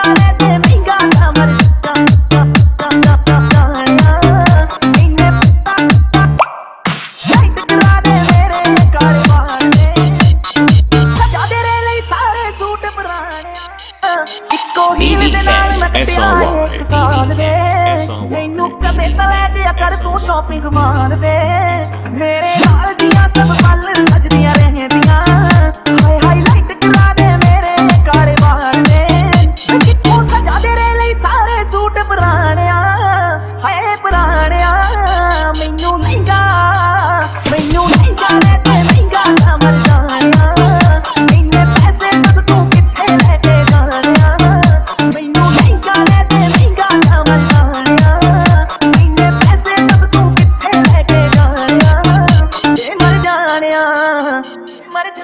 मैनू कदे तलै जिया कर तू शॉपिंग मार दे मेरे नाल दियां सब पल सजदियां रहंदियां हाय हाईलाइट करा दे मेरे कारोबार दे कित्थों सजा दे रे लई सारे सूट पुराणिया हाय पुराणिया मैनू लहंगा रे ते महंगा समझ जाणिया इन्ने पैसे बस तू कित्थे लेके जाणिया मैनू लहंगा रे ते महंगा समझ जाणिया इन्ने पैसे बस तू कित्थे लेके जाणिया मर जाणिया मर जा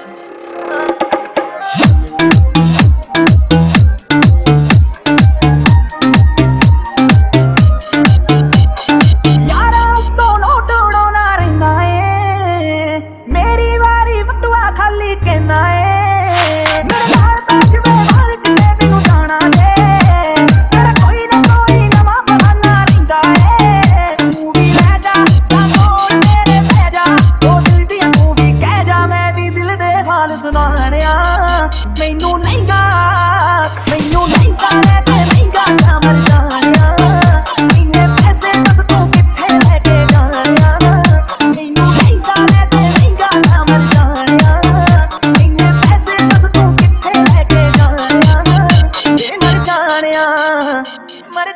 मैनू लहंगा रे ते महंगा समझ जाणिया इन्ने पैसे बस तू कित्थे लेके जाणिया मैनू लहंगा रे ते महंगा समझ जाणिया इन्ने पैसे बस तू कित्थे लेके जाणिया मर जाणिया मर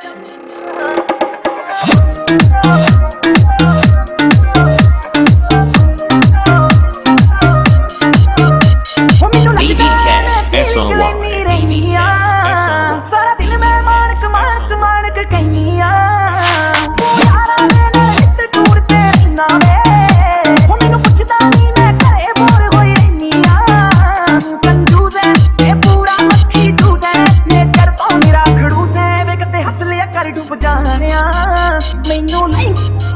सारा दिन मैं मानक मानक मानक कहनिया यारा मेरे हित टूटते रहना वे मैनू पुछदा नहीं मैं घरे बोर होई रहनिया कंजूस है ये पूरा मक्खी जूस है नेचर तो मेरा खड़ूस है वे कते हंस लिया कर डूब जाणिया मैनू नहीं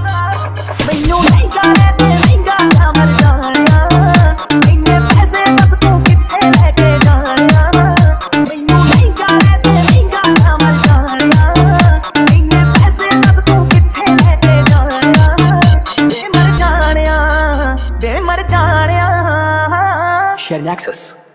जाने ते महंगा समझ जाणिया इन्ने पैसे बस तू कित्थे लेके जाणिया मैनू नहीं जाने ते महंगा समझ जाणिया इन्ने पैसे बस तू कित्थे लेके जाणिया मर जाणिया Sharing access.